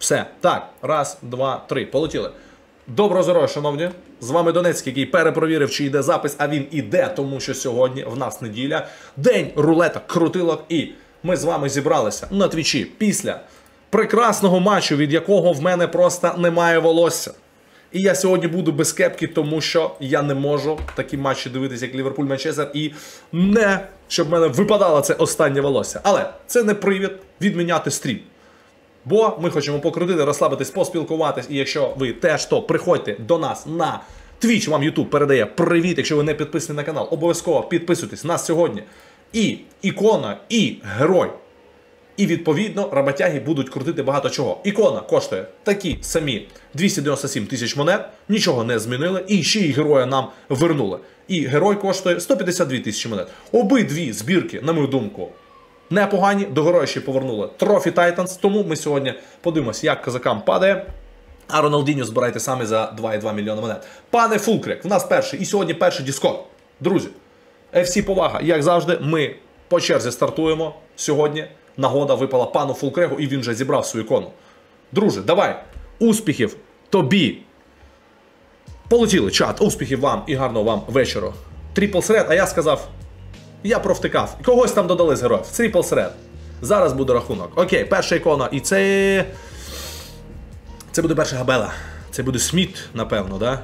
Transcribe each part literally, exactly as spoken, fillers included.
Все. Так, раз, два, три. Полетіли. Доброго здоров'я, шановні. З вами Донецький, який перепровірив, чи йде запис, а він іде, тому що сьогодні в нас неділя. День рулеток, крутилок, і ми з вами зібралися на твічі після прекрасного матчу, від якого в мене просто немає волосся. І я сьогодні буду без кепки, тому що я не можу такі матчі дивитися, як Ліверпуль-Манчестер, і не, щоб в мене випадало це останнє волосся. Але це не привід відміняти стрім. Бо ми хочемо покрутити, розслабитись, поспілкуватись. І якщо ви теж, то приходьте до нас на Twitch, вам YouTube передає привіт. Якщо ви не підписані на канал, обов'язково підписуйтесь. Нас сьогодні і ікона, і герой. І, відповідно, роботяги будуть крутити багато чого. Ікона коштує такі самі двісті дев'яносто сім тисяч монет, нічого не змінили, і ще й героя нам вернули. І герой коштує сто п'ятдесят дві тисячі монет. Обидві збірки, на мою думку, непогані, до героя ще повернули Trophy Titans, тому ми сьогодні подивимося, як козакам падає. А Роналдіньо збирайте самі за два і два мільйони монет. Пане Фулкрик, в нас перший, і сьогодні перший Discord. Друзі, еф сі повага, як завжди, ми по черзі стартуємо сьогодні. Нагода випала пану Фулкрегу, і він вже зібрав свою ікону. Друже, давай, успіхів тобі. Полетіли, чат, успіхів вам і гарного вам вечора. Трипл сред, а я сказав, я провтикав. Когось там додали з героїв. Трипл сред. Зараз буде рахунок. Окей, перша ікона, і це... Це буде перша габела. Це буде Сміт, напевно, да?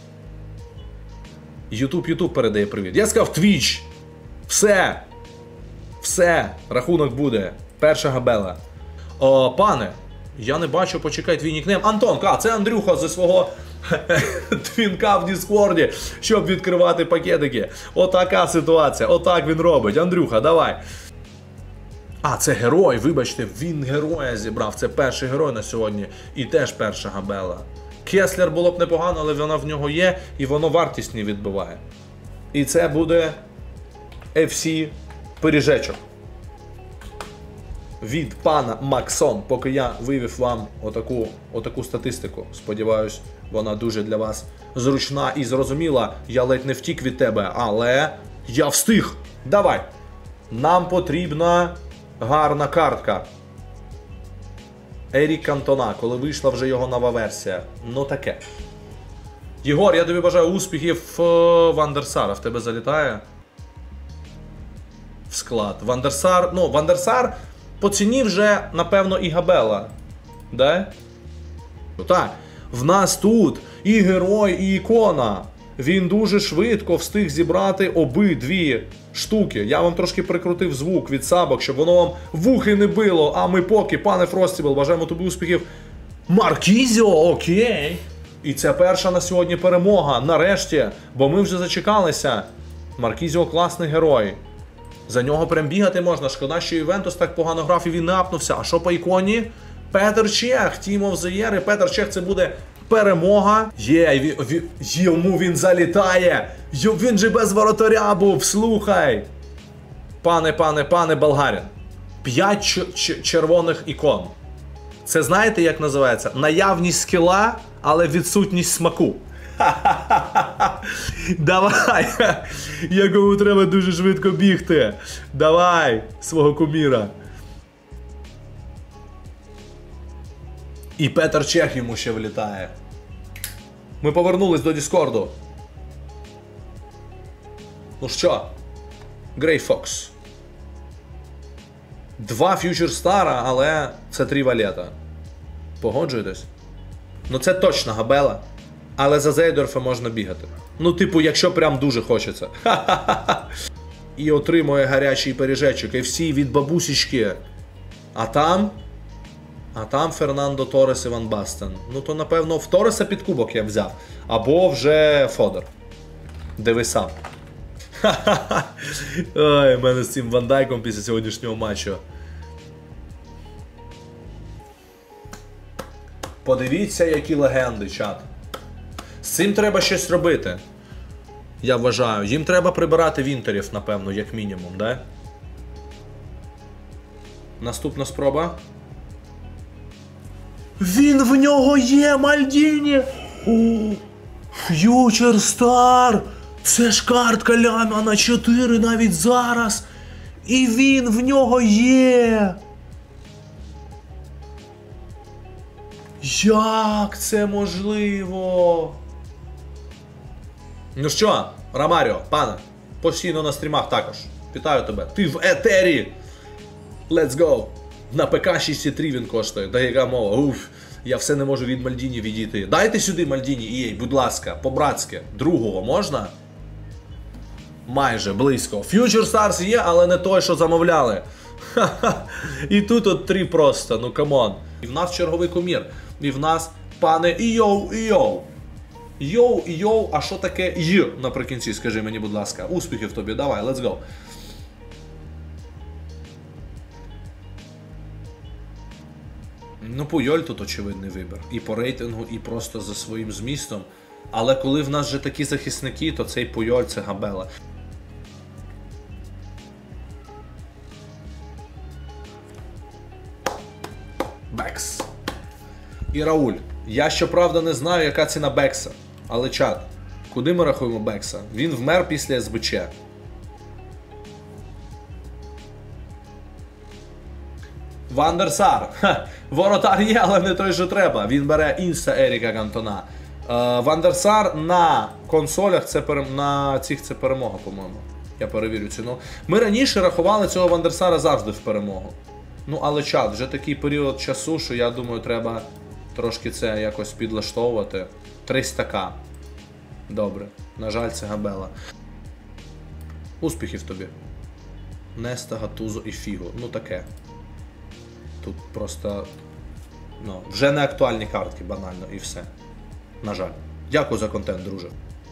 Ютуб, Ютуб передає привіт. Я сказав Twitch. Все. Все, рахунок буде. Перша габела. О, пане, я не бачу, почекай, твій нікнейм. Антон, а це Андрюха зі свого твінка в Діскорді, щоб відкривати пакетики. Отака ситуація, отак він робить. Андрюха, давай. А, це герой, вибачте, він героя зібрав. Це перший герой на сьогодні. І теж перша габела. Кеслер було б непогано, але вона в нього є, і воно вартість не відбиває. І це буде еф сі пиріжечок від пана Максон, поки я вивів вам отаку, отаку статистику. Сподіваюсь, вона дуже для вас зручна і зрозуміла. Я ледь не втік від тебе, але я встиг. Давай. Нам потрібна гарна картка. Ерік Кантона, коли вийшла вже його нова версія. Ну таке. Єгор, я тобі бажаю успіхів. Вандерсара в тебе залітає в склад. Вандерсар, ну, Вандерсар по ціні вже, напевно, і габела. Да? Так, в нас тут і герой, і ікона. Він дуже швидко встиг зібрати обидві штуки. Я вам трошки прикрутив звук від сабок, щоб воно вам вухи не било. А ми поки, пане Фростібл, бажаємо тобі успіхів. Маркізіо, окей. І це перша на сьогодні перемога. Нарешті, бо ми вже зачекалися. Маркізіо класний герой. За нього прям бігати можна. Шкода, що Ювентус так погано грав і він не апнувся. А що по іконі? Петр Чех, Team of the Year. І Петр Чех, це буде перемога. Є, він, він, йому він залітає. Й, він же без воротаря був, слухай. Пане, пане, пане Болгарин. П'ять червоних ікон. Це знаєте, як називається? Наявність скіла, але відсутність смаку. Давай, якому треба дуже швидко бігти. Давай, свого куміра. І Петр Чех йому ще влітає. Ми повернулись до Діскорду. Ну що? Грей Фокс. Два фьючер стара, але це три валета. Погоджуєтесь? Ну це точно габела. Але за Зейдорфа можна бігати. Ну, типу, якщо прям дуже хочеться. І отримує гарячий пиріжечок. еф сі від бабусічки. А там... А там Фернандо Торрес і Ван Бастен. Ну, то, напевно, в Торреса під кубок я взяв. Або вже Фодор. Дивись сам. Ой, в мене з цим Ван Дайком після сьогоднішнього матчу. Подивіться, які легенди, чат. З цим треба щось робити. Я вважаю. Їм треба прибирати вінтерів, напевно, як мінімум, да? Наступна спроба. Він в нього є, Мальдіні! Ф'ючер Стар! Це ж картка ляма на чотири навіть зараз! І він в нього є! Як це можливо? Ну що, Ромаріо, пане, постійно на стрімах також. Вітаю тебе. Ти в етері! Let's go! На ПК шість три він коштує. Да яка мова? Уф, я все не можу від Мальдіні відійти. Дайте сюди Мальдіні, і будь ласка, по-братськи. Другого можна? Майже, близько. Future Stars є, але не той, що замовляли. Ха-ха. І тут от три просто, ну камон. І в нас черговий кумір. І в нас, пане, йоу, йоу. Йоу, йоу, а що таке й наприкінці, скажи мені, будь ласка. Успіхів тобі, давай, let's go. Ну, Пуйоль тут очевидний вибір. І по рейтингу, і просто за своїм змістом. Але коли в нас вже такі захисники, то цей Пуйоль – це габела. Бекс. І Рауль. Я, щоправда, не знаю, яка ціна Бекса. Але чат, куди ми рахуємо Бекса? Він вмер після ес бе че. Вандерсар. Ха, воротар є, але не той, що треба. Він бере інста Еріка Кантона. Uh, Вандерсар на консолях, це перем... на цих це перемога, по-моєму. Я перевірю ціну. Ми раніше рахували цього Вандерсара завжди в перемогу. Ну, але чат, вже такий період часу, що я думаю, треба трошки це якось підлаштовувати. триста ка. Добре. На жаль, це габела. Успіхів тобі. Неста, Гатузо і Фіго. Ну таке. Тут просто... Ну, вже не актуальні картки, банально, і все. На жаль. Дякую за контент, друже.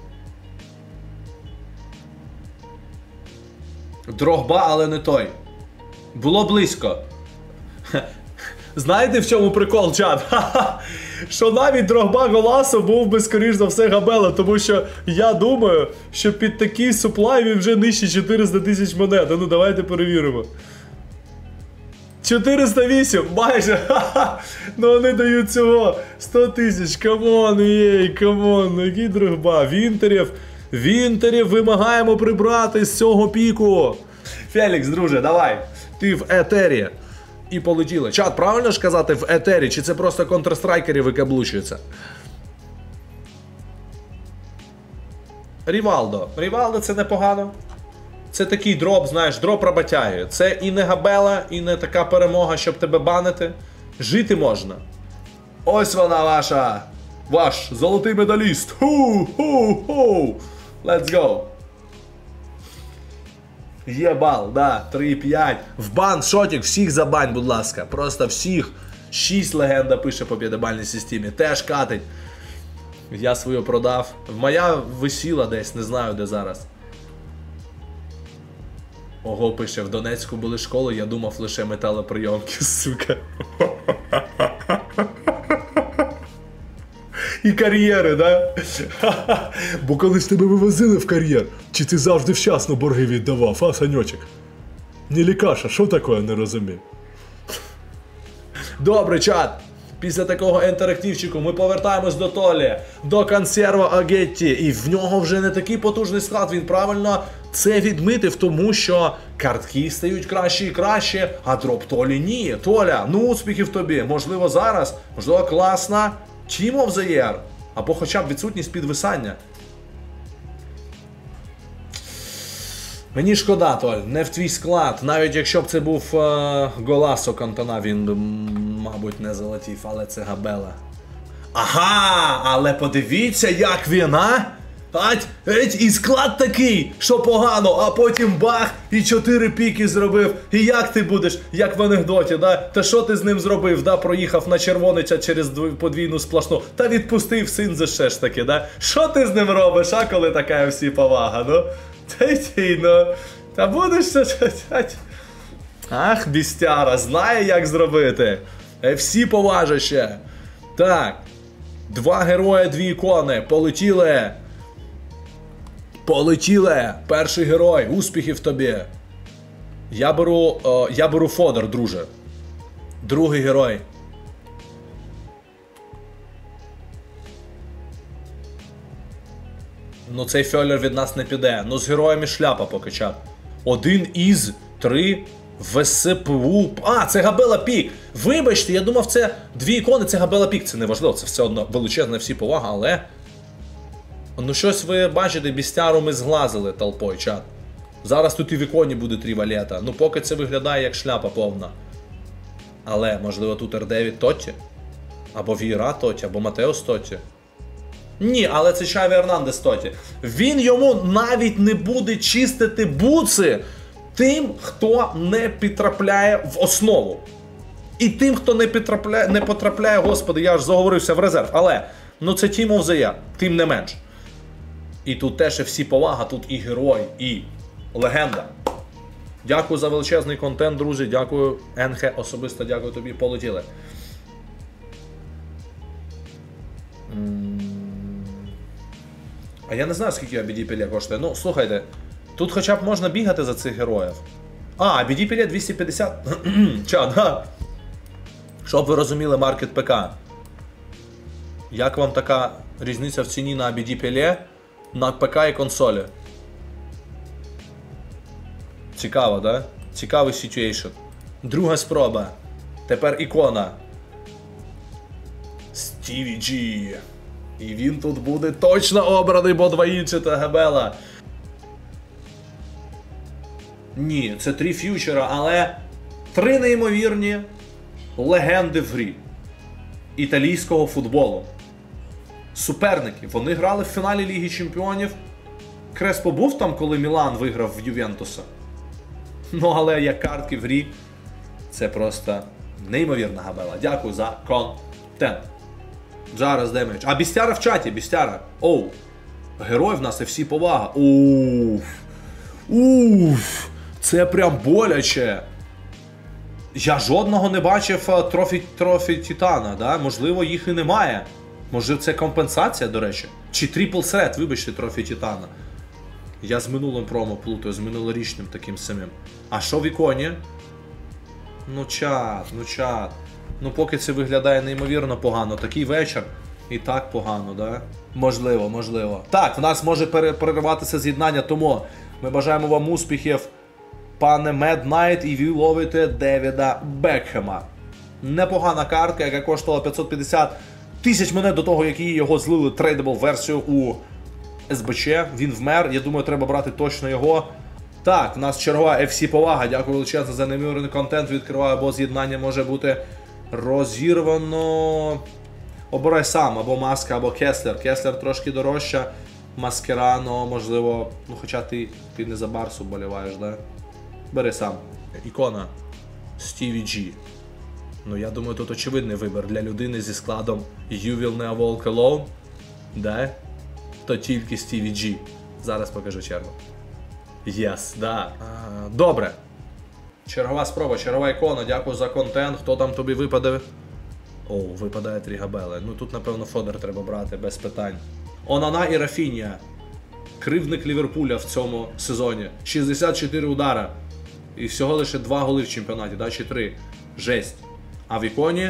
Дрогба, але не той. Було близько. Знаєте, в чому прикол, чат? Що навіть Дрогба Голасо був би, скоріш за все, габела, тому що я думаю, що під такий суплай він вже нижче чотириста тисяч монет. Ну, давайте перевіримо. чотириста вісім, майже, ха-ха, ну вони дають цього, сто тисяч, камон, єй, камон, ну який Дрогба, Вінтерів, Вінтерів вимагаємо прибрати з цього піку. Фелікс, друже, давай, ти в етері. І полетіли. Чат, правильно ж казати в етері, чи це просто контрстрайкери викаблучуються? Рівалдо. Рівалдо це непогано. Це такий дроп, знаєш, дроп роботяги. Це і не габела, і не така перемога, щоб тебе банити. Жити можна. Ось вона ваша. Ваш золотий медаліст. Ху-ху-ху. Let's go. Є бал, да, три п'ять. В бан, шотик, всіх забань, будь ласка. Просто всіх. шість легенда пише по п'ятибальній системі. Теж катить. Я свою продав. Моя висіла десь, не знаю де зараз. Ого, пише, в Донецьку були школи, я думав лише металоприйомки, сука. І кар'єри, да? Бо коли ж тебе вивозили в кар'єр, чи ти завжди вчасно борги віддавав, а, Саньочек? Не лікаша, що таке, не розумію. Добре, чат. Після такого інтерактивчику ми повертаємось до Толі, до консерва Агетті. І в нього вже не такий потужний склад, він правильно це відмітив, тому що картки стають краще і краще, а дроп Толі ні. Толя, ну успіхів тобі. Можливо зараз, можливо класна Team of the Year, або хоча б відсутність підвисання. Мені шкода, Толь, не в твій склад. Навіть якщо б це був е, Голасо Кантона, він би, мабуть, не залетів, але це габела. Ага, але подивіться, як він, а? Ать, еть, і склад такий, що погано, а потім бах, і чотири піки зробив. І як ти будеш, як в анекдоті, да? Та що ти з ним зробив, да? Проїхав на червонича через подвійну сплошну, та відпустив син за ще ж таки, да? Що ти з ним робиш, а коли така всі повага, ну? Та й ну, та будеш це. Ах, бістяра, знає, як зробити. Всі поважище. Так, два герої, дві ікони, полетіли. Полетіли. Перший герой, успіхів тобі. Я беру, о, я беру Фодор, друже. Другий герой. Ну цей Фьолер від нас не піде. Ну з героями шляпа поки чат. Один із три. ВСПУ. А, це Габела Пік. Вибачте, я думав, це дві ікони, це Габела Пік. Це не важливо, це все одно величезна всі повага, але... Ну щось ви бачите, Бістяру ми зглазили толпою, чат. Зараз тут і в іконі буде три валета. Ну поки це виглядає як шляпа повна. Але, можливо, тут Р дев'ять Тотті? Або Віра Тотті, або Матеус Тотті. Ні, але це Чаві Ернандес Тотті. Він йому навіть не буде чистити буци тим, хто не потрапляє в основу. І тим, хто не потрапляє, не потрапляє, господи, я ж заговорився в резерв. Але, ну це Team of the Year, тим не менш. І тут теж всі повага, тут і герой, і легенда. Дякую за величезний контент, друзі. Дякую, Енхе, особисто дякую тобі, полетіли. А я не знаю, скільки Абіді Пеле коштує. Ну, слухайте, тут хоча б можна бігати за цих героїв. А, Абіді Пеле двісті п'ятдесят. Ча, да. Щоб ви розуміли маркет ПК. Як вам така різниця в ціні на Абіді Пеле, на ПК і консолі? Цікаво, да? Цікавий ситуейшн. Друга спроба. Тепер ікона. Стіві Джі. І він тут буде точно обраний, бо двоїчата Габела. Ні, це три ф'ючера, але три неймовірні легенди в грі італійського футболу. Суперники. Вони грали в фіналі Ліги Чемпіонів. Креспо був там, коли Мілан виграв в Ювентуса. Ну, але як картки в грі, це просто неймовірна Габела. Дякую за контент. Зараз демедж. А Бістяра в чаті, Бістяра. Оу. Герой в нас і всі повага. Уф. Уф. Це прям боляче. Я жодного не бачив трофі, трофі Титана, да? Можливо, їх і немає. Може це компенсація, до речі? Чи трипл сет, вибачте, трофі Титана. Я з минулим промо плутаю, з минулорічним таким самим. А що в іконі? Ну чат, ну чат. Ну поки це виглядає неймовірно погано. Такий вечір і так погано, да? Можливо, можливо. Так, в нас може перериватися з'єднання, тому ми бажаємо вам успіхів, пане Mad Knight, і ви ловите Девіда Бекхема. Непогана картка, яка коштувала п'ятсот п'ятдесят тисяч монет до того, як її його злили трейдабл версію у ес бе че. Він вмер, я думаю, треба брати точно його. Так, в нас чергова еф сі повага. Дякую величезно за неймовірний контент. Відкриваю, бо з'єднання може бути розірвано. Обирай сам, або Маска, або Кеслер. Кеслер трошки дорожча. Маскерано, можливо, ну хоча ти, ти не за Барсу боліваєш, да? Бери сам. Ікона. Стіві Джі. Ну я думаю, тут очевидний вибір для людини зі складом You will never walk alone. Да? То тільки Стіві Джі. Зараз покажу чергу. Єс, yes, да. А, добре. Чергова спроба, чергова ікона. Дякую за контент. Хто там тобі випаде? О, випадає три Габели. Ну тут, напевно, Фодер треба брати, без питань. Онана і Рафінія. Кривдник Ліверпуля в цьому сезоні. шістдесят чотири удара. І всього лише два голи в чемпіонаті, да? Чи три. Жесть. А в іконі?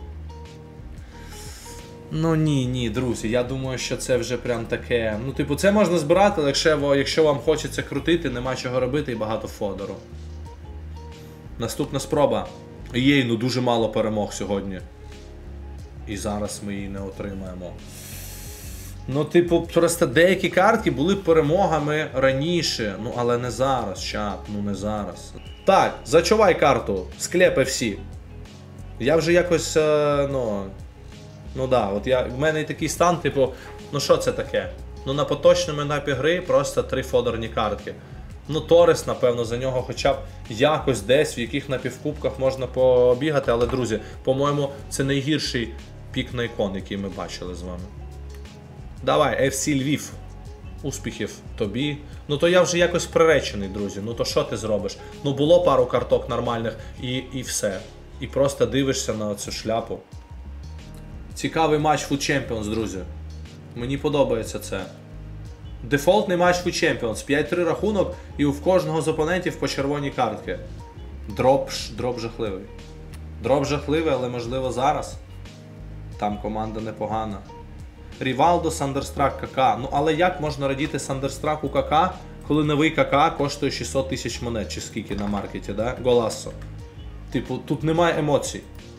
Ну ні, ні, друзі, я думаю, що це вже прям таке. Ну, типу, це можна збирати, але якщо, якщо вам хочеться крутити, нема чого робити і багато Фодору. Наступна спроба. Єй, ну дуже мало перемог сьогодні. І зараз ми її не отримаємо. Ну, типу, просто деякі картки були перемогами раніше. Ну, але не зараз, чат, ну не зараз. Так, зачувай карту. Склеп еф сі. Я вже якось, ну... Ну да, от я, в мене такий стан, типу, ну що це таке? Ну на поточному етапі гри просто три фодерні картки. Ну Торрес, напевно, за нього хоча б якось десь, в яких напівкубках можна побігати, але, друзі, по-моєму, це найгірший пік на ікон, який ми бачили з вами. Давай, еф сі Львів. Успіхів тобі. Ну то я вже якось приречений, друзі. Ну то що ти зробиш? Ну було пару карток нормальних і, і все. І просто дивишся на цю шляпу. Цікавий матч Food Champions, друзі. Мені подобається це. Дефолтний матч Food Champions. п'ять три рахунок і в кожного з опонентів по червоній картки. Дроп, дроп жахливий. Дроп жахливий, але можливо зараз. Там команда непогана. Рівалдо, Сандерстрак, КК. Ну але як можна радіти Сандерстраку КК, коли новий КК коштує шістсот тисяч монет, чи скільки на маркеті, да? Голасо. Типу, тут немає емоцій.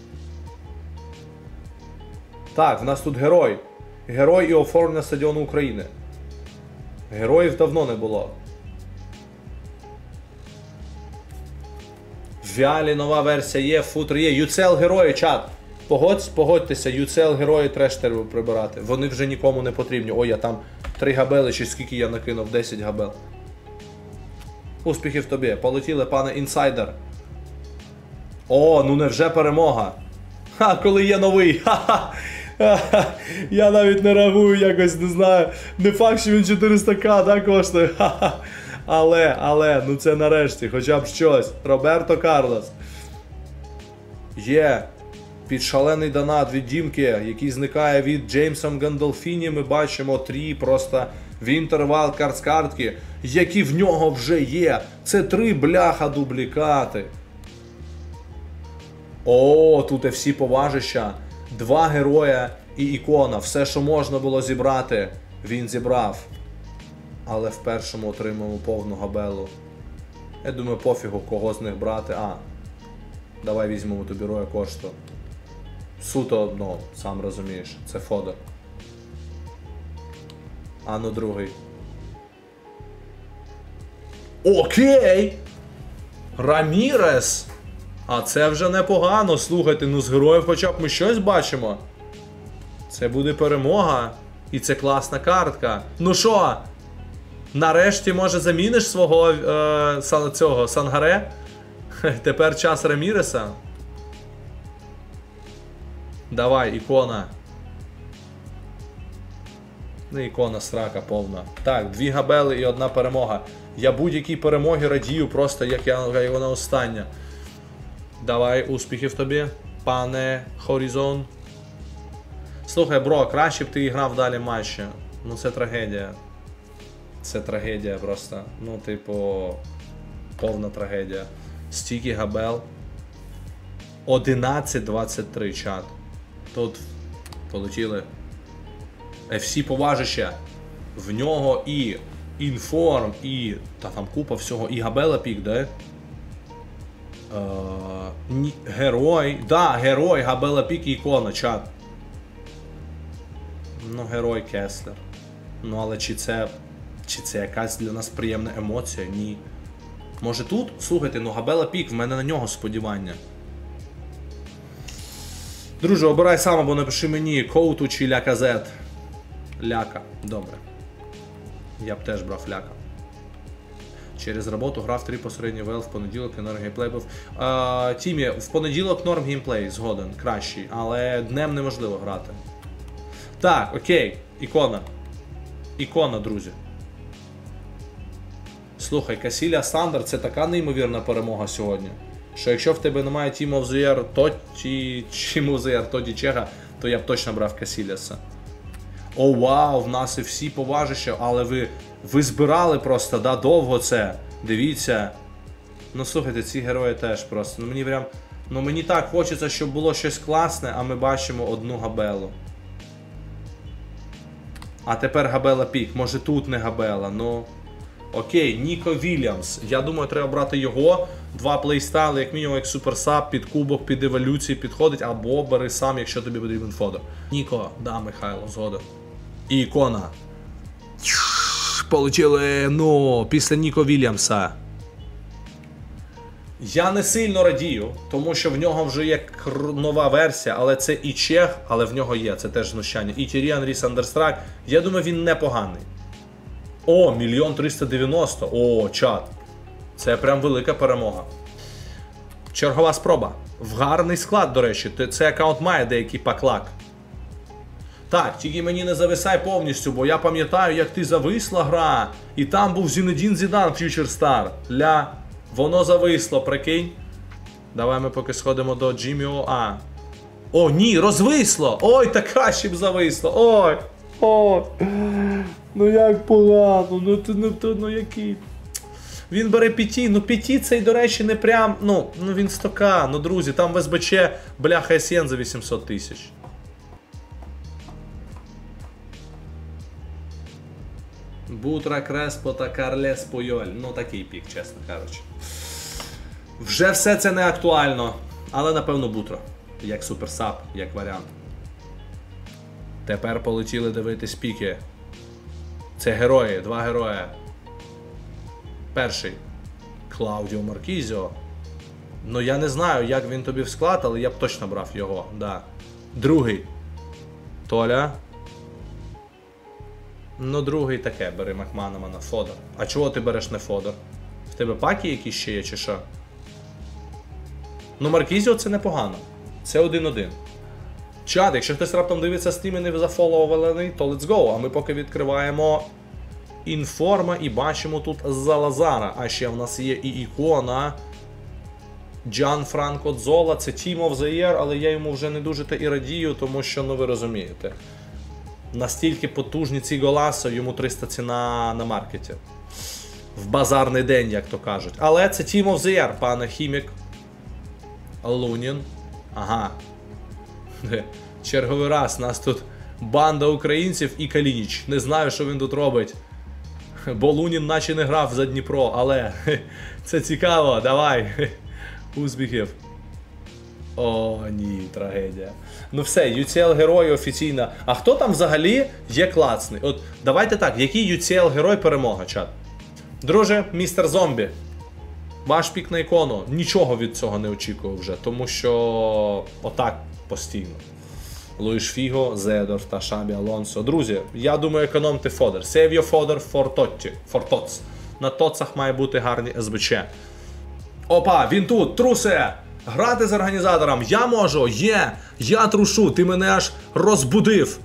Так, в нас тут герой. Герой і оформлення стадіону України. Героїв давно не було. В Віалі нова версія є, футер є. ю сі ел герої, чат. Погодь, погодьтеся, ю сі ел герої треш треба прибирати. Вони вже нікому не потрібні. Ой, я там три габели, чи скільки я накинув, десять габел. Успіхів тобі. Полетіли, пане інсайдер. О, ну невже перемога. Ха, коли є новий. Ха-ха. Я навіть не реагую якось, не знаю. Не факт, що він чотириста ка, да, коштує. Ха-ха. Але, але, ну це нарешті, хоча б щось. Роберто Карлос. Є. Під шалений донат від Дімки, який зникає від Джеймсом Гандолфіні, ми бачимо три просто Winter Wildcards картки, які в нього вже є. Це три бляха дублікати. О, тут всі поважища. Два героя і ікона. Все, що можна було зібрати, він зібрав. Але в першому отримав повну габелу. Я думаю, пофігу, кого з них брати. А, давай візьмемо тобі роя кошту. Суто, ну, сам розумієш, це Фодор. А ну другий. Окей! Рамірес! А це вже непогано, слухайте, ну з героїв хоча б ми щось бачимо. Це буде перемога. І це класна картка. Ну що? Нарешті, може, заміниш свого е, сан, цього Сангаре? Тепер час Раміреса. Давай, ікона. Ну, ікона срака повна. Так, дві габели і одна перемога. Я будь-якій перемоги радію просто, як я, як вона остання. Давай, успіхів тобі, пане Хорізон. Слухай, бро, краще б ти грав далі матчі. Ну це трагедія. Це трагедія просто. Ну, типу, повна трагедія. Стільки габел. одинадцять двадцять три, чат. Тут полетіли. еф сі поважище. В нього і інформ, і... Та там купа всього. І габела пік, да? Uh, ні, герой. Да, герой, габела пік і ікона, чат. Ну, герой Кеслер. Ну, але чи це... Чи це якась для нас приємна емоція? Ні. Може тут? Слухайте, ну габела пік, в мене на нього сподівання. Друже, обирай сам або напиши мені Коуту чи Ляказет. Ляка. Добре. Я б теж брав Ляка. Через роботу грав три посередні ВЛ в понеділок і норм геймплей був. А, Тімі, в понеділок норм геймплей, згоден, кращий, але днем неможливо грати. Так, окей, ікона. Ікона, друзі. Слухай, Касілія Сандер — це така неймовірна перемога сьогодні, що якщо в тебе немає Team of the Year, то ті, Team of the Year, то Дічега, то я б точно брав Касіліаса. О, вау, в нас і всі поважища, але ви, ви збирали просто, да, довго це. Дивіться. Ну, слухайте, ці герої теж просто. Ну, мені прям, ну, мені так хочеться, щоб було щось класне, а ми бачимо одну габелу. А тепер габела пік. Може тут не габела, ну... Окей, Ніко Вільямс. Я думаю, треба брати його. Два плейстайли, як мінімум, як суперсап, під кубок, під еволюції підходить, або бери сам, якщо тобі потрібен Фодор. Ніко, да, Михайло, згоден. І ікона. Получили, ну, після Ніко Вільямса. Я не сильно радію, тому що в нього вже є нова версія, але це і чех, але в нього є, це теж знущання. І Тірі Анрі Сандерстрак, я думаю, він непоганий. О, мільйон триста дев'яносто, о, чат. Це прям велика перемога. Чергова спроба. В гарний склад, до речі, цей аккаунт має деякий паклак. Так, тільки мені не зависай повністю, бо я пам'ятаю, як ти зависла гра. І там був Зінедін Зідан, Future Star. Ля, воно зависло, прикинь. Давай ми поки сходимо до Джиммі О. А. О, ні, розвисло. Ой, так краще б зависло. Ой, ой. Ну як погано, ну ти, ну, ну, ну який. Він бере п'яті, ну п'яті цей, до речі, не прям, ну, ну він сто ка, ну друзі, там в ес бе че, бляха, ес ен за вісімсот тисяч. Бутра, Креспо та Карлес Пойоль. Ну такий пік, чесно кажучи. Вже все це не актуально. Але напевно Бутра. Як суперсап, як варіант. Тепер полетіли дивитись піки. Це герої, два герої. Перший. Клаудіо Маркізіо. Ну я не знаю, як він тобі в склад, але я б точно брав його, да. Другий. Толя. Ну, другий таке, бери Макманамана, Фодор. А чого ти береш не Фодор? В тебе паки якісь ще є, чи що? Ну, Маркізіо це непогано. Це один-один. Чат, якщо хтось раптом дивиться стрім і не зафоловований, то let's go. А ми поки відкриваємо інформа і бачимо тут Залазара. А ще в нас є і ікона Джанфранко Дзола. Це Team of the Year, але я йому вже не дуже та і радію, тому що, ну ви розумієте, настільки потужні ці голасо, йому триста ціна на маркеті. В базарний день, як то кажуть. Але це Team of the Year, пане Хімік. Лунін. Ага. Черговий раз, нас тут банда українців і Калініч. Не знаю, що він тут робить. Бо Лунін наче не грав за Дніпро, але це цікаво, давай. Успіхів. О, ні, трагедія. Ну все, ю сі ел герой офіційно. А хто там взагалі є класний? От давайте так, який ю сі ел герой перемога, чат? Друже, містер Зомбі. Ваш пік на ікону. Нічого від цього не очікував вже, тому що отак постійно. Луїш Фіго, Зедор та Шабі Алонсо. Друзі, я думаю, економте Фодор. Save your Fodor for Totti. For Tots. На Тоцах має бути гарні ес бе че. Опа, він тут, трусе! Грати з організатором я можу, є, я трушу, ти мене аж розбудив.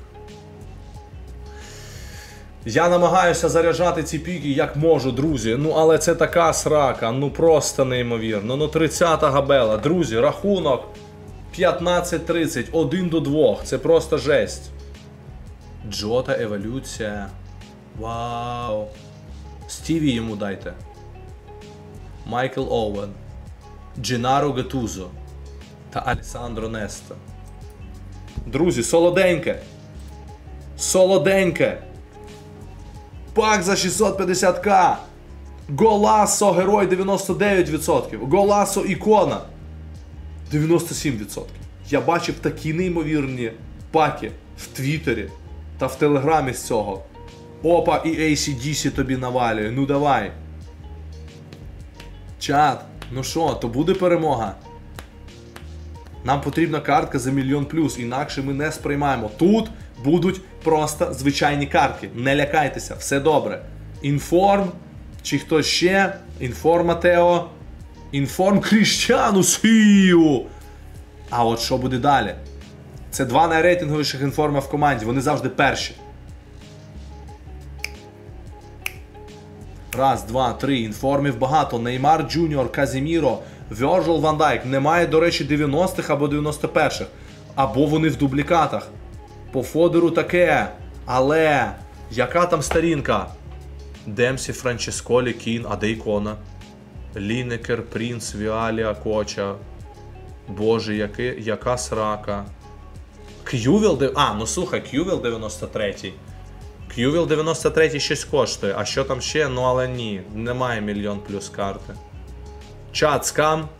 Я намагаюся заряджати ці піки як можу, друзі. Ну, але це така срака, ну просто неймовірно. Ну, тридцята габела. Друзі, рахунок п'ятнадцять тридцять, один до двох. Це просто жесть. Джота, еволюція. Вау. Стіві йому дайте. Майкл Оуен. Дженаро Гатузо. Та Алесандро Неста. Друзі, солоденьке. Солоденьке. Пак за шістсот п'ятдесят ка. Голасо герой дев'яносто дев'ять відсотків. Голасо ікона дев'яносто сім відсотків. Я бачив такі неймовірні паки в Твіттері та в Телеграмі з цього. Опа, і ей сі ді сі тобі навалює. Ну давай. Чат, ну що, то буде перемога. Нам потрібна картка за мільйон плюс, інакше ми не сприймаємо. Тут будуть просто звичайні картки. Не лякайтеся, все добре. Інформ, чи хто ще? Інформ Матео. Інформ Кріштіану Сію. А от що буде далі? Це два найрейтинговіших інформа в команді, вони завжди перші. Раз, два, три, інформів багато. Неймар Джуніор, Казіміро, Вьорджил Ван Дайк. Немає, до речі, дев'яностих або дев'яносто перших. Або вони в дублікатах. По Фодору таке. Але яка там сторінка? Демсі, Франческолі, Кін, а де ікона? Лінекер, Принц, Віалія, Коча. Боже, яки, яка срака. К'ювіл, а, ну слухай, К'ювіл дев'яносто третій. К'ювіл дев'яносто третій щось коштує. А що там ще? Ну але ні, немає мільйон плюс карти. Чат, скам.